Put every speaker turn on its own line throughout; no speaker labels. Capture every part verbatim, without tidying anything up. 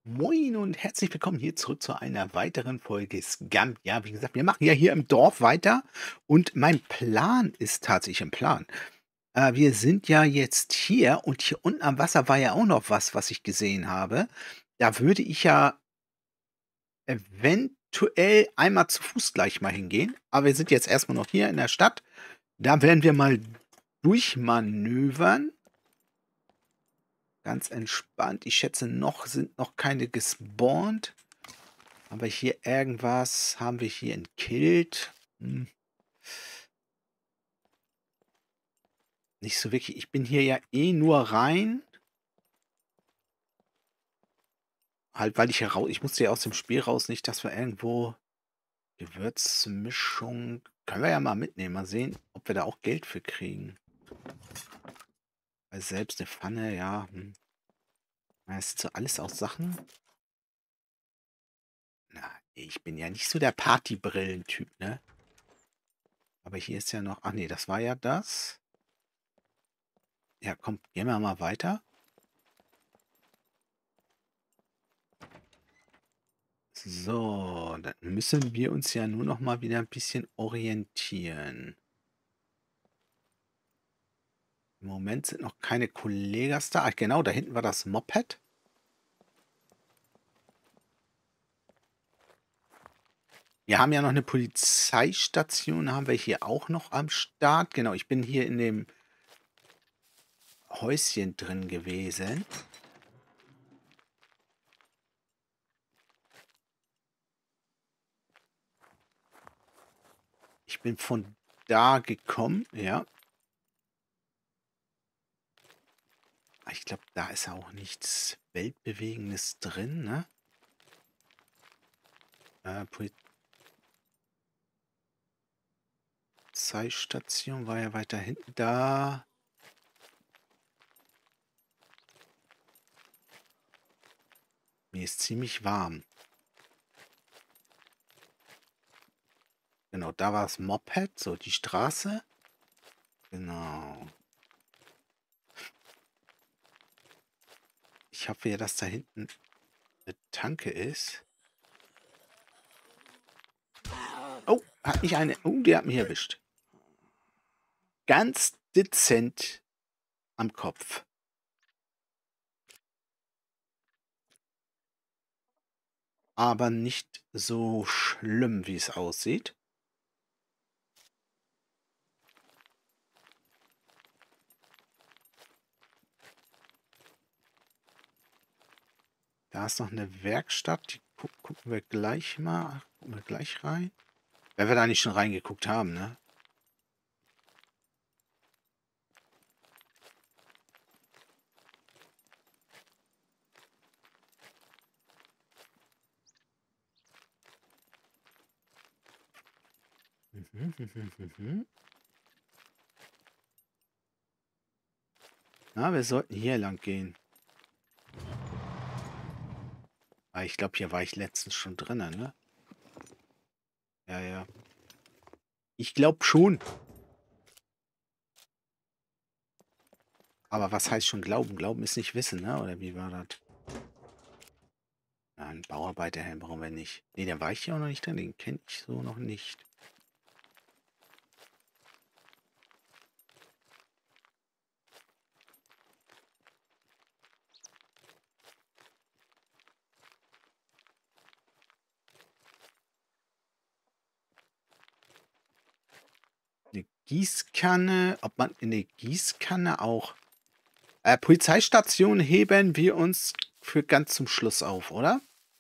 Moin und herzlich willkommen hier zurück zu einer weiteren Folge Scamp. Ja, wie gesagt, wir machen ja hier im Dorf weiter und mein Plan ist tatsächlich ein Plan. Äh, wir sind ja jetzt hier und hier unten am Wasser war ja auch noch was, was ich gesehen habe. Da würde ich ja eventuell einmal zu Fuß gleich mal hingehen, aber wir sind jetzt erstmal noch hier in der Stadt. Da werden wir mal durchmanövern. Ganz entspannt. Ich schätze, noch sind noch keine gespawnt. Aber hier irgendwas haben wir hier entkillt. Hm, nicht so wirklich. Ich bin hier ja eh nur rein. Halt, weil ich heraus. Ich musste ja aus dem Spiel raus, nicht, dass wir irgendwo Gewürzmischung. Können wir ja mal mitnehmen. Mal sehen, ob wir da auch Geld für kriegen. Weil selbst eine Pfanne, ja. Hm. Das ist so alles aus Sachen. Na, ich bin ja nicht so der Partybrillentyp, ne? Aber hier ist ja noch. Ach nee, das war ja das. Ja, komm, gehen wir mal weiter. So, dann müssen wir uns ja nur noch mal wieder ein bisschen orientieren. Im Moment sind noch keine Kollegas da. Ach, genau, da hinten war das Moped. Wir haben ja noch eine Polizeistation, haben wir hier auch noch am Start. Genau, ich bin hier in dem Häuschen drin gewesen. Ich bin von da gekommen, ja. Ich glaube, da ist auch nichts Weltbewegendes drin, ne? Äh, Polizeistation war ja weiter hinten da. Mir ist ziemlich warm. Genau, da war das Moped, so die Straße. Genau. Ich hoffe ja, dass da hinten eine Tanke ist. Oh, hat mich eine... Oh, der hat mich erwischt. Ganz dezent am Kopf. Aber nicht so schlimm, wie es aussieht. Da ist noch eine Werkstatt. Die gu gucken wir gleich mal. Gucken wir gleich rein. Wenn wir da nicht schon reingeguckt haben, ne? Mhm, mhm, mhm, mhm. Na, wir sollten hier lang gehen. Ah, ich glaube, hier war ich letztens schon drin, ne? Ja, ja. Ich glaube schon. Aber was heißt schon glauben? Glauben ist nicht wissen, ne? Oder wie war das? Ja, einen Bauarbeiterhelm brauchen wir nicht. Ne, der war ich hier auch noch nicht drin. Den kenne ich so noch nicht. Eine Gießkanne. Ob man in der Gießkanne auch... Äh, Polizeistation heben wir uns für ganz zum Schluss auf, oder?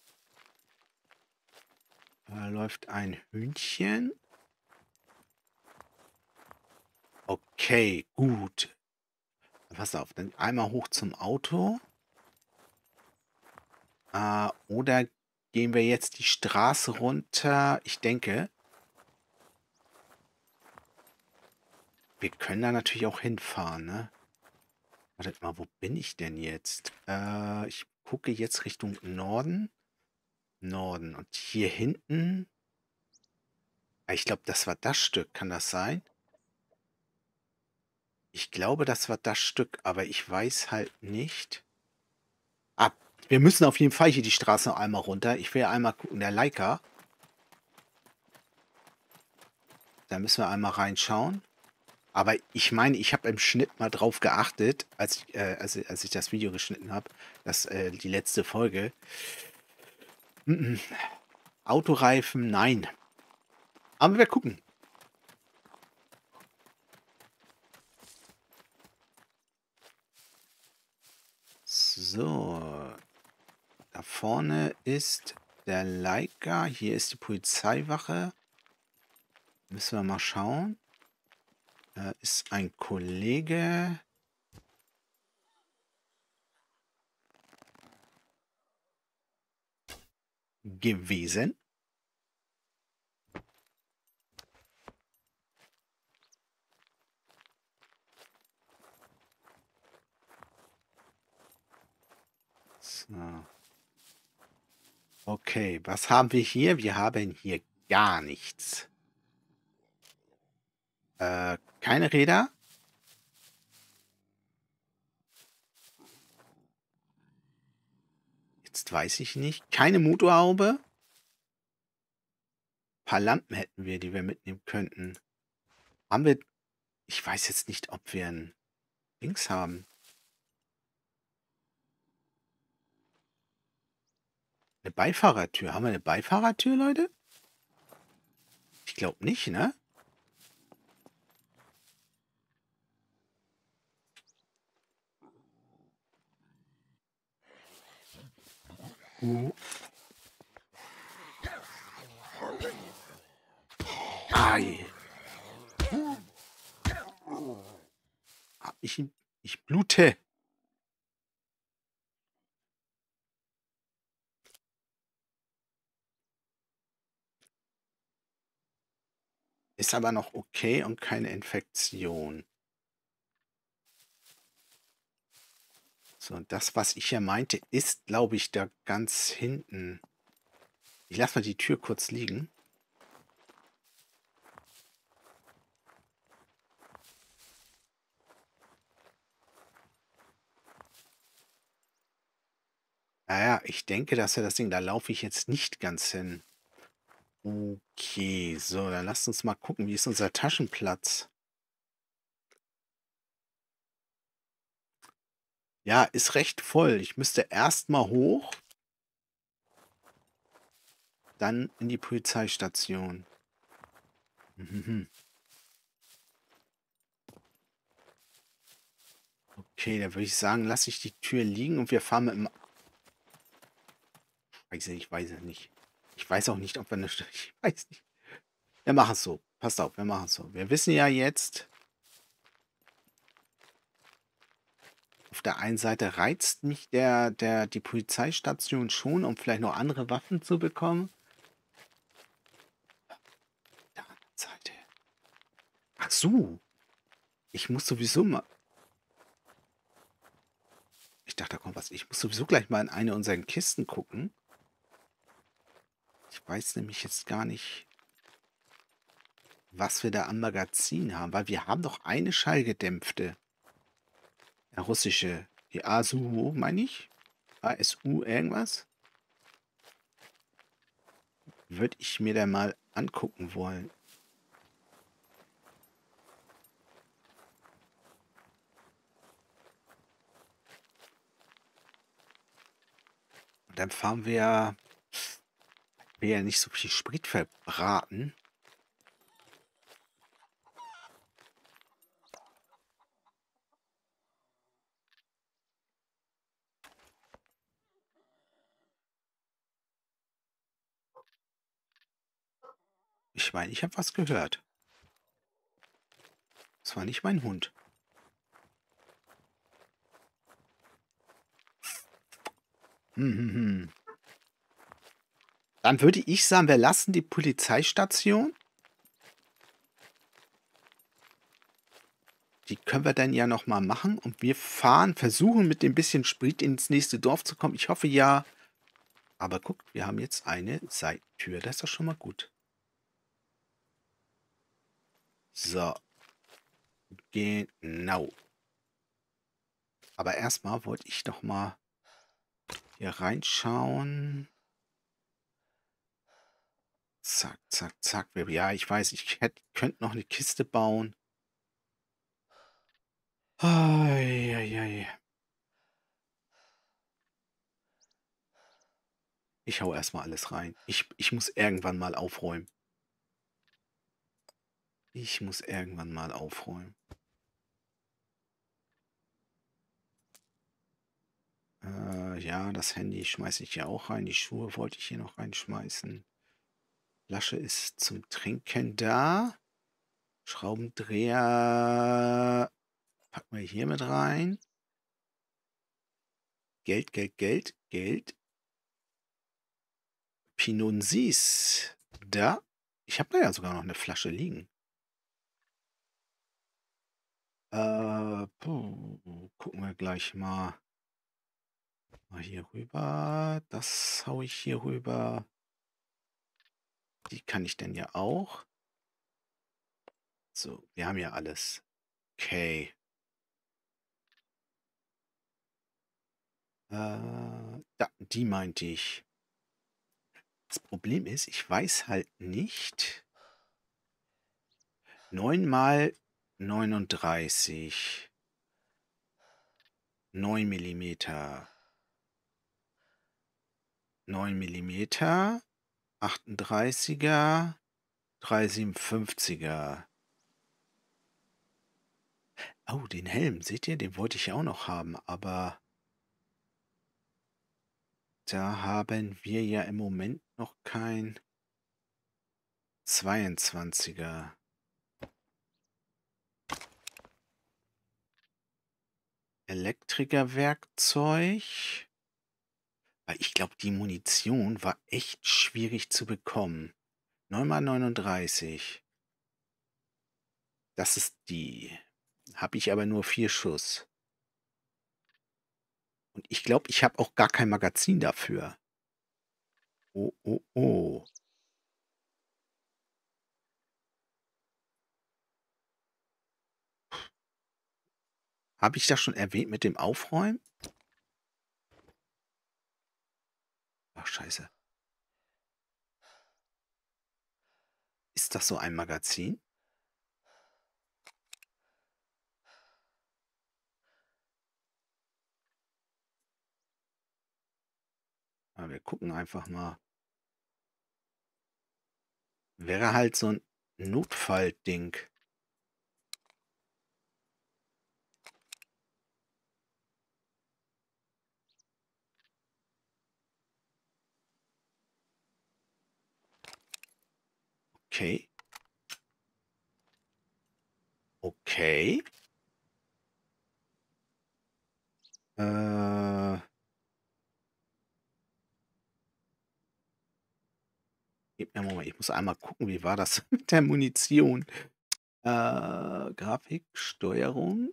Da läuft ein Hühnchen. Okay, gut. Pass auf, dann einmal hoch zum Auto. Äh, oder gehen wir jetzt die Straße runter? Ich denke, wir können da natürlich auch hinfahren, ne? Wartet mal, wo bin ich denn jetzt? Äh, ich gucke jetzt Richtung Norden. Norden. Und hier hinten... Ich glaube, das war das Stück. Kann das sein? Ich glaube, das war das Stück, aber ich weiß halt nicht. Ah, Wir müssen auf jeden Fall hier die Straße noch einmal runter. Ich will ja einmal gucken, der Leica. Da müssen wir einmal reinschauen. Aber ich meine, ich habe im Schnitt mal drauf geachtet, als ich, äh, als, als ich das Video geschnitten habe, dass äh, die letzte Folge. Mm -mm. Autoreifen, nein. Aber wir gucken. So. Da vorne ist der Leica. Hier ist die Polizeiwache. Müssen wir mal schauen. Da ist ein Kollege. Gewesen. So. Okay, was haben wir hier? Wir haben hier gar nichts. Äh, keine Räder. Jetzt weiß ich nicht. Keine Motorhaube. Ein paar Lampen hätten wir, die wir mitnehmen könnten. Haben wir... Ich weiß jetzt nicht, ob wir ein Dings haben. Eine Beifahrertür. Haben wir eine Beifahrertür, Leute? Ich glaube nicht, ne? Uh. Ei. Ich, ich blute. Ist aber noch okay und keine Infektion. So, und das, was ich ja meinte, ist, glaube ich, da ganz hinten. Ich lasse mal die Tür kurz liegen. Naja, ich denke, dass er das Ding, da laufe ich jetzt nicht ganz hin. Okay, so, dann lasst uns mal gucken, wie ist unser Taschenplatz? Ja, ist recht voll. Ich müsste erst mal hoch, dann in die Polizeistation. Mhm. Okay, dann würde ich sagen, lasse ich die Tür liegen und wir fahren mit dem... Weiß ich, ich weiß es nicht. Ich weiß auch nicht, ob wir eine... Ich weiß nicht. Wir machen es so. Passt auf, wir machen es so. Wir wissen ja jetzt... Auf der einen Seite reizt mich der, der, die Polizeistation schon, um vielleicht noch andere Waffen zu bekommen. Auf der anderen Seite. Ach so. Ich muss sowieso mal... Ich dachte, da kommt was. Ich muss sowieso gleich mal in eine unserer Kisten gucken. Ich weiß nämlich jetzt gar nicht, was wir da am Magazin haben. Weil wir haben doch eine schallgedämpfte. Der russische. Die A S U, meine ich? A S U irgendwas? Würde ich mir da mal angucken wollen. Und dann fahren wir... Ich will ja nicht so viel Sprit verbraten. Ich meine, ich habe was gehört. Das war nicht mein Hund. Hm, hm, hm. Dann würde ich sagen, wir lassen die Polizeistation. Die können wir dann ja noch mal machen. Und wir fahren, versuchen mit dem bisschen Sprit ins nächste Dorf zu kommen. Ich hoffe ja. Aber guckt, wir haben jetzt eine Seitentür. Das ist doch schon mal gut. So. Genau. Aber erstmal wollte ich doch mal Hier reinschauen. Zack, zack, zack. Ja, ich weiß, ich hätte, könnte noch eine Kiste bauen. Ai, ai, ai. Ich hau erstmal alles rein. Ich, ich muss irgendwann mal aufräumen. Ich muss irgendwann mal aufräumen. Äh, ja, das Handy schmeiße ich hier auch rein. Die Schuhe wollte ich hier noch reinschmeißen. Flasche ist zum Trinken da. Schraubendreher packen wir hier mit rein. Geld, Geld, Geld, Geld. Pinot Sis. Da. Ich habe da ja sogar noch eine Flasche liegen. Äh, puh, gucken wir gleich mal. Mal hier rüber. Das hau ich hier rüber. Die kann ich denn ja auch. So, wir haben ja alles. Okay. Äh, da, die meinte ich. Das Problem ist, ich weiß halt nicht. neun mal neununddreißig. neun Millimeter. neun Millimeter. achtunddreißiger. dreihundertsiebenundfünfziger. Oh, den Helm, seht ihr? Den wollte ich ja auch noch haben, aber da haben wir ja im Moment noch kein zweiundzwanziger. Elektrikerwerkzeug. Weil ich glaube, die Munition war echt schwierig zu bekommen. neun mal neununddreißig. Das ist die. Habe ich aber nur vier Schuss. Und ich glaube, ich habe auch gar kein Magazin dafür. Oh, oh, oh. Habe ich das schon erwähnt mit dem Aufräumen? Ach, scheiße. Ist das so ein Magazin? Ja, wir gucken einfach mal. Wäre halt so ein Notfallding. Okay. Okay. Äh. Gib mir einen Moment, ich muss einmal gucken, wie war das mit der Munition? Äh, Grafik, Steuerung.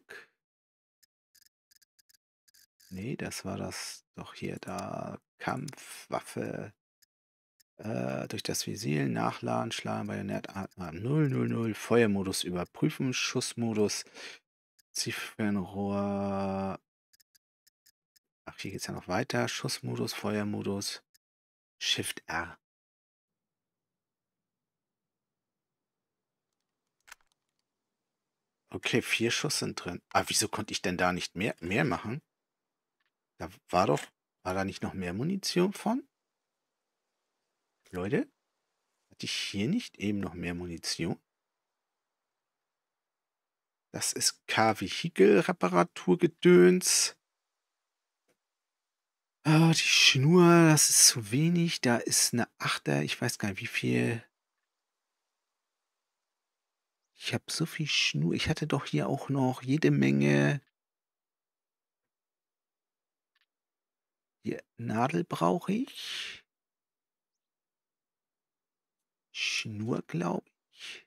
Nee, das war das doch hier da. Kampfwaffe. Äh, durch das Visier nachladen, schlagen, Bajonett, null null null, Feuermodus überprüfen, Schussmodus, Ziffernrohr. Ach, hier geht es ja noch weiter. Schussmodus, Feuermodus, Shift R. Okay, vier Schuss sind drin. Ah, wieso konnte ich denn da nicht mehr, mehr machen? Da war doch, war da nicht noch mehr Munition von? Leute, hatte ich hier nicht eben noch mehr Munition? Das ist K-Vehikel-Reparaturgedöns. Ah, die Schnur, das ist zu wenig. Da ist eine Achter. Ich weiß gar nicht, wie viel. Ich habe so viel Schnur. Ich hatte doch hier auch noch jede Menge. Hier, Nadel brauche ich. Schnur, glaube ich.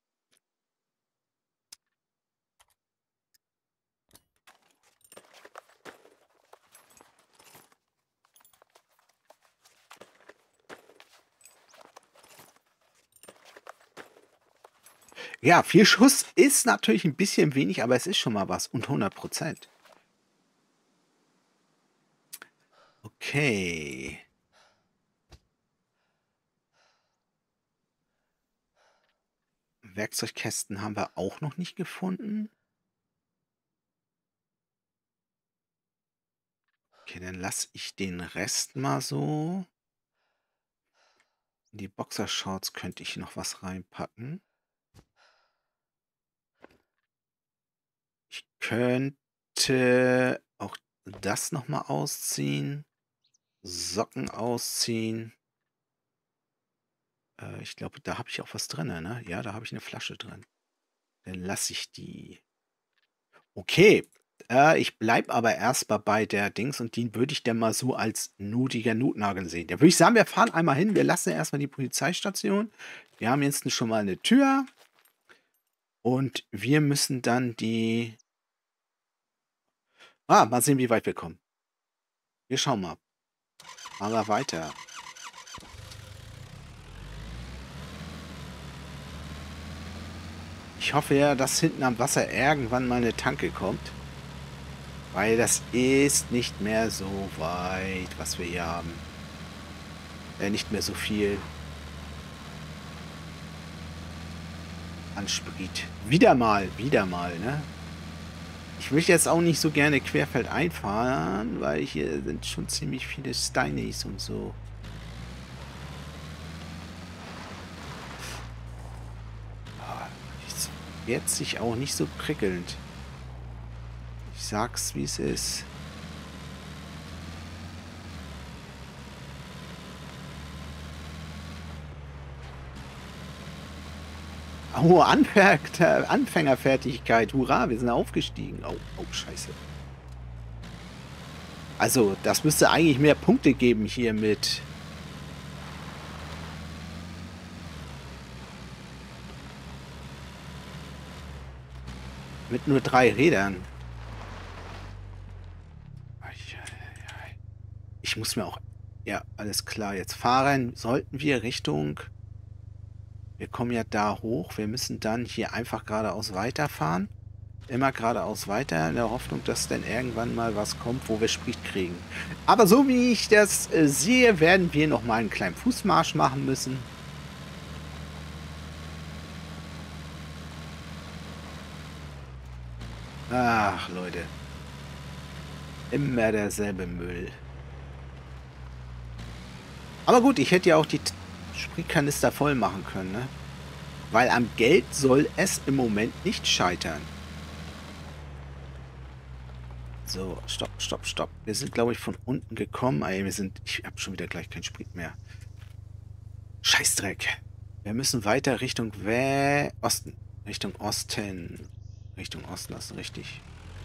Ja, vier Schuss ist natürlich ein bisschen wenig, aber es ist schon mal was. Und hundert Prozent. Okay. Werkzeugkästen haben wir auch noch nicht gefunden. Okay, dann lasse ich den Rest mal so. In die Boxershorts könnte ich noch was reinpacken. Ich könnte auch das noch mal ausziehen. Socken ausziehen. Äh, ich glaube, da habe ich auch was drin, ne? Ja, da habe ich eine Flasche drin. Dann lasse ich die. Okay. Äh, ich bleibe aber erst mal bei der Dings und die würde ich dann mal so als nutiger Notnagel sehen. Da würde ich sagen, wir fahren einmal hin. Wir lassen erstmal die Polizeistation. Wir haben jetzt schon mal eine Tür. Und wir müssen dann die. Ah, mal sehen, wie weit wir kommen. Wir schauen mal. Machen wir weiter. Ich hoffe ja, dass hinten am Wasser irgendwann mal eine Tanke kommt. Weil das ist nicht mehr so weit, was wir hier haben. Äh, nicht mehr so viel an Sprit. Wieder mal, wieder mal, ne? Ich möchte jetzt auch nicht so gerne querfeld einfahren, weil hier sind schon ziemlich viele Steinies und so. Ist jetzt sich auch nicht so prickelnd. Ich sag's, wie es ist. Oh, Anfänger, Anfängerfertigkeit. Hurra, wir sind aufgestiegen. Oh, oh, scheiße. Also, das müsste eigentlich mehr Punkte geben hier mit. Mit nur drei Rädern. Ich muss mir auch. Ja, alles klar. Jetzt fahren sollten wir Richtung. Wir kommen ja da hoch. Wir müssen dann hier einfach geradeaus weiterfahren. Immer geradeaus weiter, in der Hoffnung, dass dann irgendwann mal was kommt, wo wir Sprit kriegen. Aber so wie ich das äh, sehe, werden wir noch mal einen kleinen Fußmarsch machen müssen. Ach, Leute. Immer derselbe Müll. Aber gut, ich hätte ja auch die Spritkanister voll machen können, ne? Weil am Geld soll es im Moment nicht scheitern. So, stopp, stopp, stopp. Wir sind, glaube ich, von unten gekommen. Ey, wir sind. Ich habe schon wieder gleich keinen Sprit mehr. Scheißdreck. Wir müssen weiter Richtung We Osten. Richtung Osten. Richtung Osten, das ist richtig.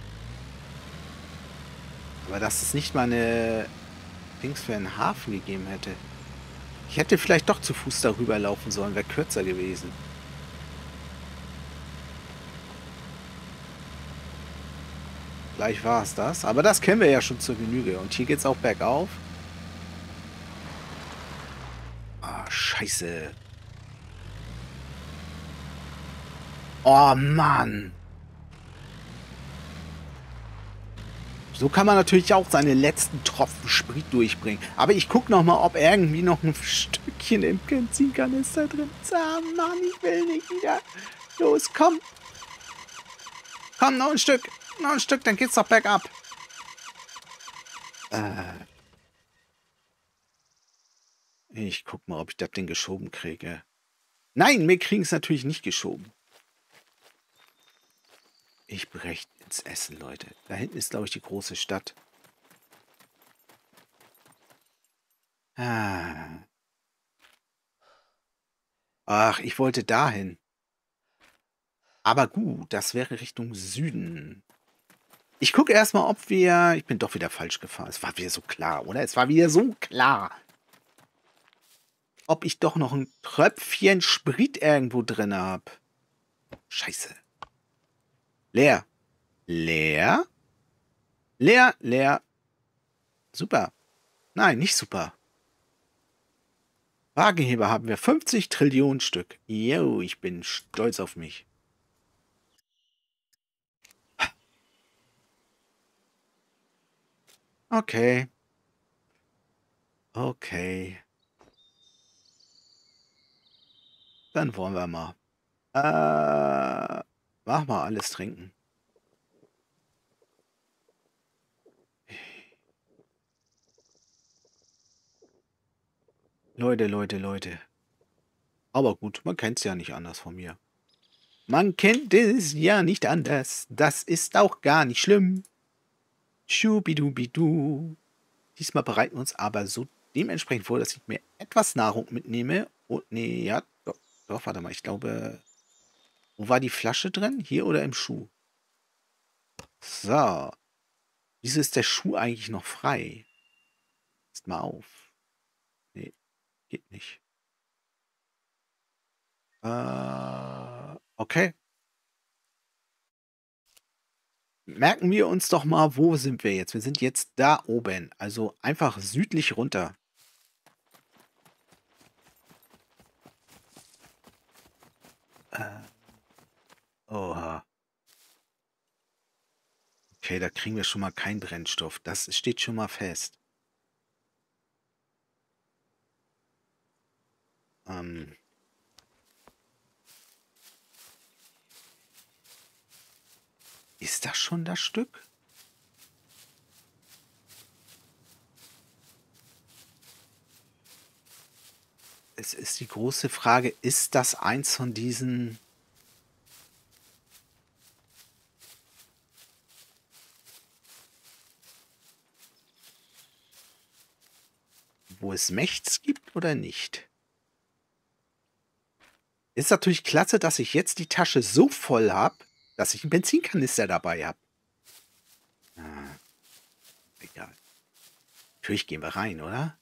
Aber dass es nicht mal eine Dings für einen Hafen gegeben hätte. Ich hätte vielleicht doch zu Fuß darüber laufen sollen. Wäre kürzer gewesen. Gleich war es das. Aber das kennen wir ja schon zur Genüge. Und hier geht es auch bergauf. Ah, scheiße. Oh, Mann. So kann man natürlich auch seine letzten Tropfen Sprit durchbringen. Aber ich gucke noch mal, ob irgendwie noch ein Stückchen im Benzinkanister drin ist. Ah, Mann, ich will nicht wieder. Los, komm. Komm, noch ein Stück. Noch ein Stück, dann geht's doch bergab. Äh. Ich guck mal, ob ich das Ding geschoben kriege. Nein, wir kriegen es natürlich nicht geschoben. Ich breche ins Essen, Leute. Da hinten ist, glaube ich, die große Stadt. Ah. Ach, ich wollte dahin. Aber gut, das wäre Richtung Süden. Ich gucke erstmal, ob wir. Ich bin doch wieder falsch gefahren. Es war wieder so klar, oder? Es war wieder so klar. Ob ich doch noch ein Tröpfchen Sprit irgendwo drin habe. Scheiße. Leer. Leer? Leer, leer. Super. Nein, nicht super. Wagenheber haben wir fünfzig Trillionen Stück. Jo, ich bin stolz auf mich. Okay. Okay. Dann wollen wir mal. Äh, mach mal alles trinken. Leute, Leute, Leute. Aber gut, man kennt es ja nicht anders von mir. Man kennt es ja nicht anders. Das ist auch gar nicht schlimm. Schubidubidu. Diesmal bereiten wir uns aber so dementsprechend vor, dass ich mir etwas Nahrung mitnehme. Und nee, ja, doch, doch, warte mal, ich glaube, wo war die Flasche drin? Hier oder im Schuh? So. Wieso ist der Schuh eigentlich noch frei? Passt mal auf. Nee, geht nicht. Äh, okay. Merken wir uns doch mal, wo sind wir jetzt? Wir sind jetzt da oben. Also einfach südlich runter. Äh, oha. Okay, da kriegen wir schon mal keinen Brennstoff. Das steht schon mal fest. Ähm, ist das schon das Stück? Es ist die große Frage, ist das eins von diesen... wo es Mächts gibt oder nicht? Ist natürlich klasse, dass ich jetzt die Tasche so voll habe, dass ich einen Benzinkanister dabei habe. Ah, egal. Natürlich gehen wir rein, oder?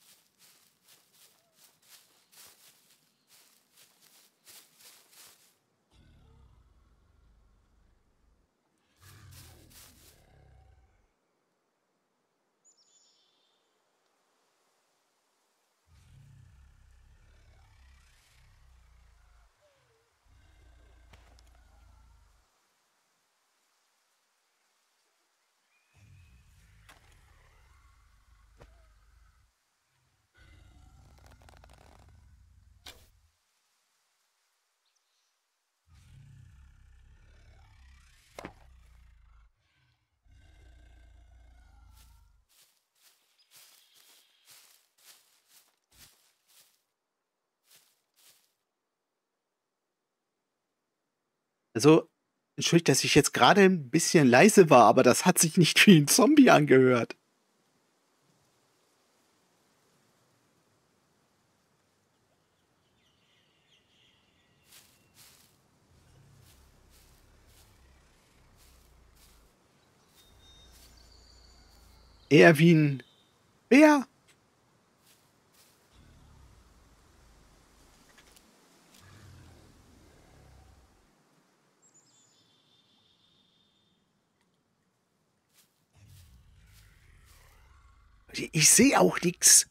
Also, entschuldigt, dass ich jetzt gerade ein bisschen leise war, aber das hat sich nicht wie ein Zombie angehört. Eher wie ein Bär. Ich sehe auch nix.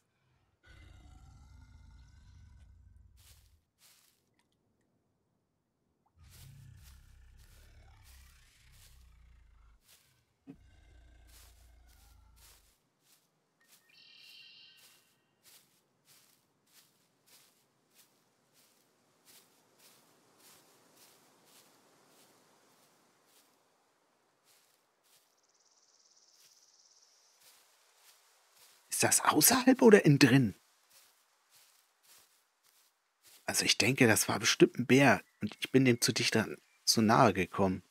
Ist das außerhalb oder innen drin? Also, ich denke, das war bestimmt ein Bär und ich bin dem zu dicht an zu nahe gekommen.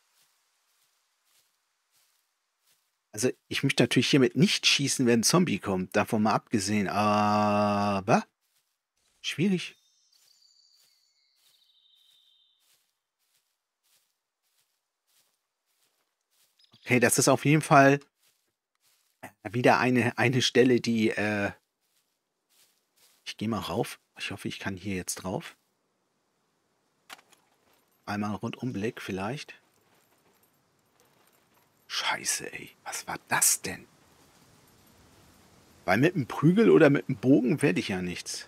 Also, ich möchte natürlich hiermit nicht schießen, wenn 'n Zombie kommt, davon mal abgesehen, aber schwierig. Okay, das ist auf jeden Fall wieder eine eine Stelle, die, äh ich gehe mal rauf. Ich hoffe, ich kann hier jetzt drauf. Einmal Rundumblick vielleicht. Scheiße, ey. Was war das denn? Weil mit 'm Prügel oder mit 'm Bogen werde ich ja nichts.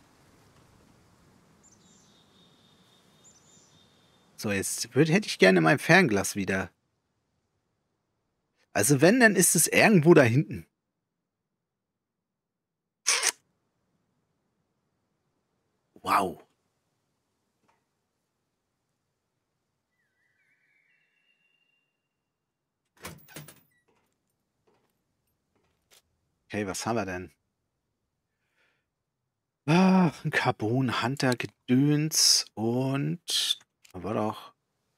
So, jetzt würde hätte ich gerne mein Fernglas wieder. Also wenn, dann ist es irgendwo da hinten. Wow. Okay, was haben wir denn? Ah, 'n Carbon Hunter Gedöns und da war doch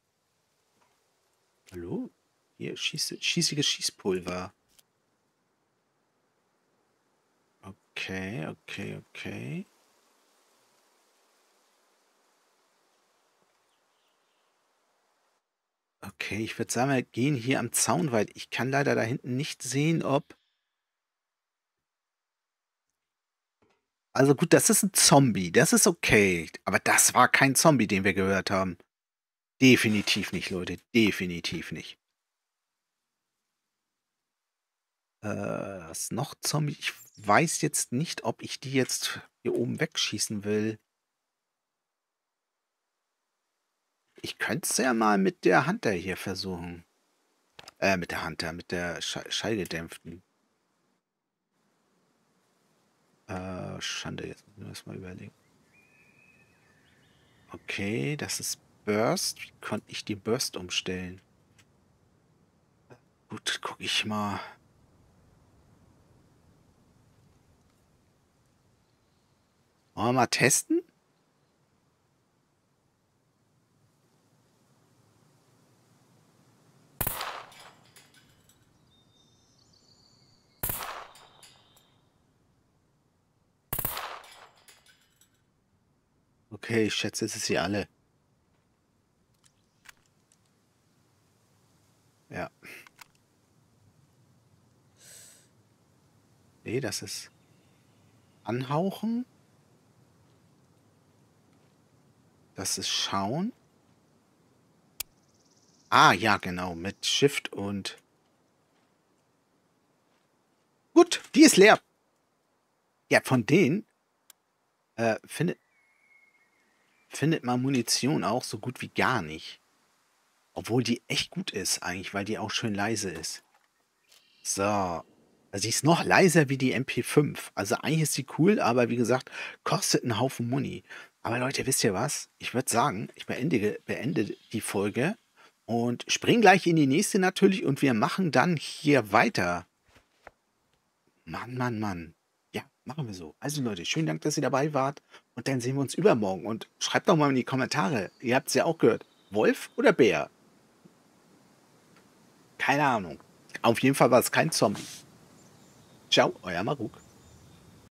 hallo? Hier schieße schießiges Schießpulver. Okay, okay, okay. Okay, ich würde sagen, wir gehen hier am Zaun, weil ich kann leider da hinten nicht sehen, ob also gut, das ist 'n Zombie, das ist okay, aber das war kein Zombie, den wir gehört haben. Definitiv nicht, Leute, definitiv nicht. Äh, was noch Zombie? Ich weiß jetzt nicht, ob ich die jetzt hier oben wegschießen will. Ich könnt's ja mal mit der Hunter hier versuchen. Äh, mit der Hunter, mit der Schall schallgedämpften. Äh, Schande, jetzt müssen wir das mal überlegen. Okay, das ist Burst. Wie konnte ich die Burst umstellen? Gut, gucke ich mal. Wollen wir mal testen? Okay, ich schätze, es ist sie alle. Ja. Nee, das ist anhauchen. Das ist schauen. Ah, ja, genau, mit Shift und gut, die ist leer. Ja, von denen äh, findet findet man Munition auch so gut wie gar nicht. Obwohl die echt gut ist eigentlich, weil die auch schön leise ist. So. Also sie ist noch leiser wie die M P fünf. Also eigentlich ist sie cool, aber wie gesagt, kostet einen Haufen Muni. Aber Leute, wisst ihr was? Ich würde sagen, ich beende, beende die Folge und spring gleich in die nächste natürlich und wir machen dann hier weiter. Mann, Mann, Mann. Ja, machen wir so. Also Leute, schönen Dank, dass ihr dabei wart und dann sehen wir uns übermorgen und schreibt doch mal in die Kommentare. Ihr habt es ja auch gehört. Wolf oder Bär? Keine Ahnung. Auf jeden Fall war es kein Zombie. Ciao, euer Maruk.